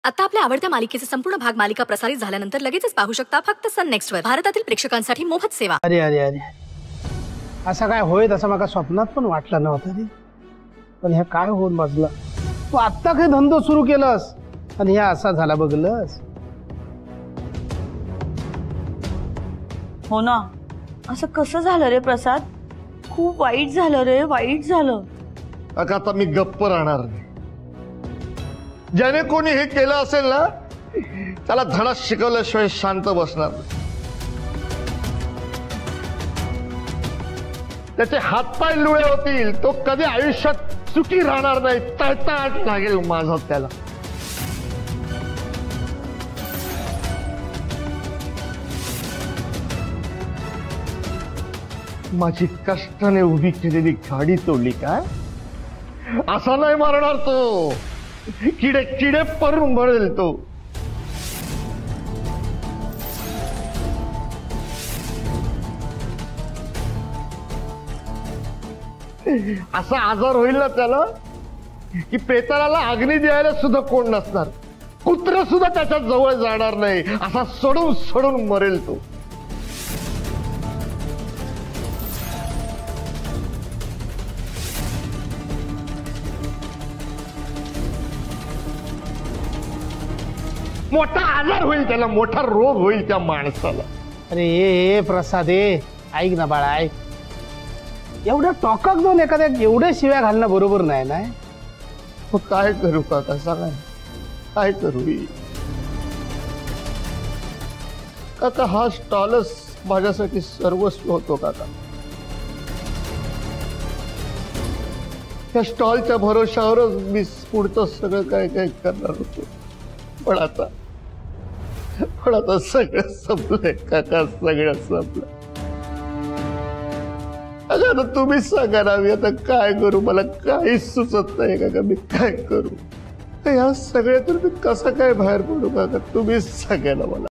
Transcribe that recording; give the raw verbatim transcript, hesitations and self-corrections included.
आता आपल्या आवडत्या मालिकेचे संपूर्ण भाग मालिका प्रसारित झाल्यानंतर लगेचच पाहू शकता फक्त सन नेक्स्ट वर भारतातील प्रेक्षकांसाठी मोफत सेवा। अरे अरे अरे असं काय होईल असं मला स्वप्नात पण वाटलं नव्हतं रे। पण हे काय होऊन बसलं? तू आत्ता काय धंदो सुरू केलास आणि हे असा झाला बघलस? हो ना, असं कसं झालं रे प्रसाद? खूप वाईट झालं रे, वाईट झालं। अगं आता मी गप्प राहणार नाही। ज्याने कोणी हे केलं असेल ना त्याला धडा शिकवल्याशिवाय शांत बसणार नाही। त्याचे हातपाय लुळे होतील, तो कधी आयुष्यात सुखी राहणार नाही, तळतळाट लागेल माझा त्याला। माझी कष्टाने उभी केलेली गाडी तोडली काय? असा नाही मारणार तो, किडे किडे परून मरेल तो। असा आजार होईल ना त्याला की पेताळाला अग्नी द्यायला सुद्धा कोण नसणार, कुत्र सुद्धा त्याच्या जवळ जाणार नाही, असा सोडून सोडून मरेल तो। मोठा आजार होईल त्याला, मोठा रोग होईल त्या माणसाला। अरे ए प्रसाद ए, ऐक ना बाळा, ऐक। एवढं टॉकाक जाऊन एखाद्या एवढ्या शिव्या घालणं बरोबर नाही ना। हो काय करू काका, सांगा काय करू? काका हा स्टॉलच माझ्यासाठी सर्वस्व होतो काका। त्या स्टॉलच्या भरोशावरच मी पुढचं सगळं काय काय करणार होतो। पण आता पण आता सगळं संपलंय काका, सगळं संपलं। आता तुम्हीच सांगा ना, मी आता काय करू? मला काहीच सुचत नाही काका, मी काय करू? या सगळ्यातून मी कसं काय बाहेर पडू काका? तुम्हीच सांगा ना मला।